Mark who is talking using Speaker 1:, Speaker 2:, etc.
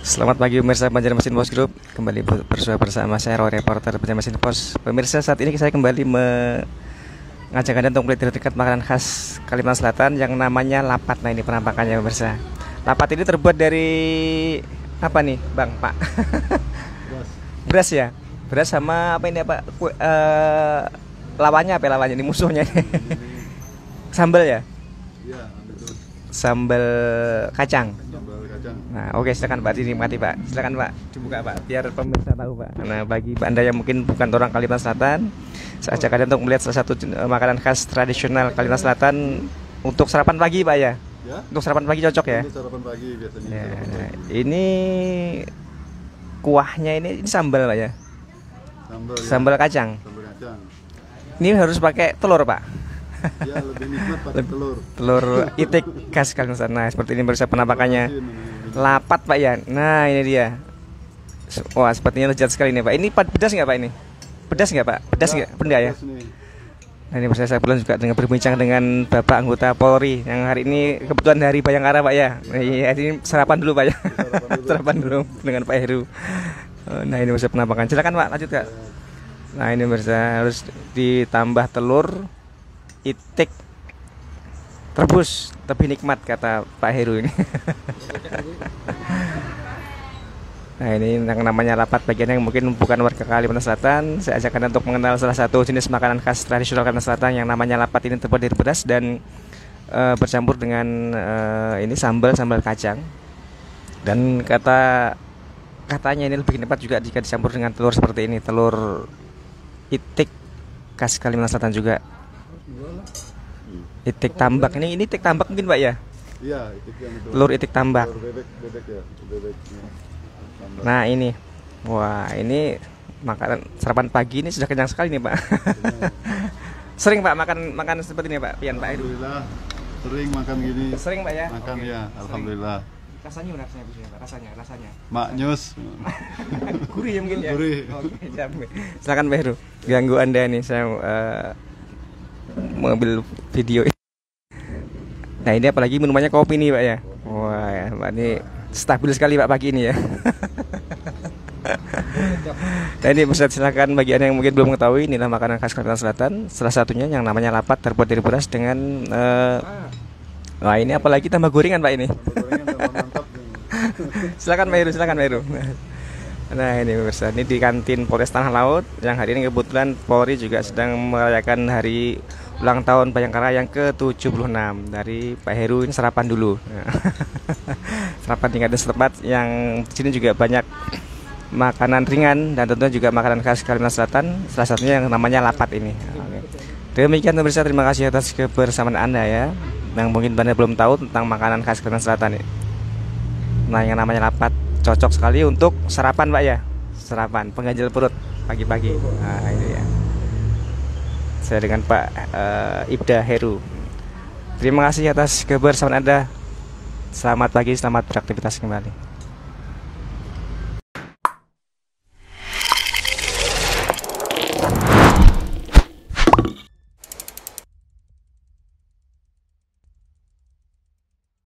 Speaker 1: Selamat pagi pemirsa Banjarmasin Post Group. Kembali bersama saya Roy, reporter Banjarmasin Post. Pemirsa, saat ini saya kembali mengajak Anda untuk melihat dekat makanan khas Kalimantan Selatan yang namanya lapat. Nah, ini penampakannya pemirsa. Lapat ini terbuat dari apa nih, Bang, Pak? Beras ya? Beras sama apa ini, apa? Lawannya apa lawannya? Ini musuhnya. Sambal ya?
Speaker 2: Iya, betul.
Speaker 1: Sambal kacang.
Speaker 2: Sambal kacang.
Speaker 1: Nah, oke, silakan Pak, dinikmati Pak. Silakan Pak, dibuka Pak, biar pemirsa tahu Pak. Nah, bagi Anda yang mungkin bukan orang Kalimantan Selatan, saya ajak Anda untuk melihat salah satu makanan khas tradisional Kalimantan Selatan untuk sarapan pagi Pak ya.
Speaker 2: Ya?
Speaker 1: Untuk sarapan pagi cocok ya.
Speaker 2: Untuk sarapan pagi biasanya.
Speaker 1: Ya,
Speaker 2: Sarapan pagi.
Speaker 1: ini kuahnya ini sambal Pak ya.
Speaker 2: Sambal, ya.
Speaker 1: Sambal kacang.
Speaker 2: Sambal kacang.
Speaker 1: Ini harus pakai telur Pak.
Speaker 2: Ya, lebih nikmat pakai telur.
Speaker 1: Telur itik khas Kalimantan. Nah, seperti ini bersama penampakannya. Lapat Pak ya. Nah, ini dia. Wah, sepertinya lezat sekali nih Pak. Ini pedas nggak Pak ini? Pedas nggak Pak? Pedas nggak? Benda ya. Nah, ini bersama saya belum juga dengan berbincang dengan Bapak anggota Polri yang hari ini kebetulan hari Bayangkara Pak ya. Iya, ini sarapan dulu Pak ya. Sarapan dulu dengan Pak Heru. Nah, ini bersama penampakan. Silakan Pak, lanjut Kak. Nah, ini bersama harus ditambah telur itik rebus, lebih nikmat kata Pak Heru ini. Nah, ini yang namanya lapat, bagian yang mungkin bukan warga Kalimantan Selatan. Saya ajak Anda untuk mengenal salah satu jenis makanan khas tradisional Kalimantan Selatan yang namanya lapat. Ini terbuat dari beras dan bercampur dengan ini sambal kacang. Dan katanya ini lebih nikmat juga jika dicampur dengan telur seperti ini, telur itik khas Kalimantan Selatan juga. Itik tambak, ini itik tambak mungkin Pak ya?
Speaker 2: Iya, itik yang itu.
Speaker 1: Telur itik tambak.
Speaker 2: Telur bebek ya, bebek. Ya.
Speaker 1: Nah, ini. Wah, ini makanan sarapan pagi ini sudah kenyang sekali nih Pak. Sering Pak makan seperti ini Pak, Pian Pak Heru?
Speaker 2: Alhamdulillah sering makan gini.
Speaker 1: Sering Pak ya?
Speaker 2: Makan
Speaker 1: Oke,
Speaker 2: ya,
Speaker 1: sering.
Speaker 2: alhamdulillah.
Speaker 1: Rasanya gimana Pak? Rasanya.
Speaker 2: Maknyus.
Speaker 1: Gurih ya mungkin ya?
Speaker 2: Gurih.
Speaker 1: Oke, siap. Silakan Pak Heru. Ganggu Anda nih, saya mengambil video. Nah, ini apalagi minumannya kopi nih Pak ya. Wah, ya, Pak, ini stabil sekali Pak pagi ini ya. Nah, ini bisa silakan bagi Anda yang mungkin belum mengetahui, inilah makanan khas Kalimantan Selatan. Salah satunya yang namanya lapat, terbuat dari beras dengan wah, ini apalagi tambah gorengan Pak ini.
Speaker 2: Gorengan tambah mantap.
Speaker 1: Silakan Pak Heru. Nah, ini pemirsa, ini di kantin Polres Tanah Laut yang hari ini kebetulan Polri juga sedang merayakan hari ulang tahun Bayangkara yang ke-76. Dari Pak Heru ini sarapan dulu. Sarapan tingkat setempat yang di sini juga banyak makanan ringan dan tentunya juga makanan khas Kalimantan Selatan, salah satunya yang namanya lapat ini. Oke. Demikian pemirsa, terima kasih atas kebersamaan Anda ya. Yang mungkin Anda belum tahu tentang makanan khas Kalimantan Selatan ini. Nah, yang namanya lapat cocok sekali untuk sarapan Pak ya. Sarapan pengganjal perut pagi-pagi. Nah, ini ya. Saya dengan Pak Ibda Heru. Terima kasih atas kebersamaan Anda. Selamat pagi, selamat beraktivitas kembali.